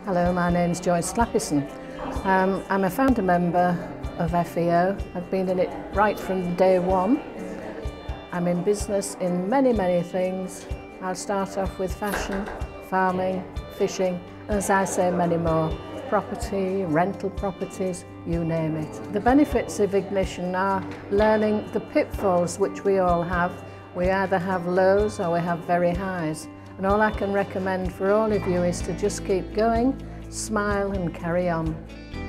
Hello, my name's Joyce Clappison. I'm a founder member of FEO. I've been in it right from day one. I'm in business in many things. I'll start off with fashion, farming, fishing, and as I say, many more. Property, rental properties, you name it. The benefits of Ignition are learning the pitfalls which we all have. We either have lows or we have very highs. And all I can recommend for all of you is to just keep going, smile and carry on.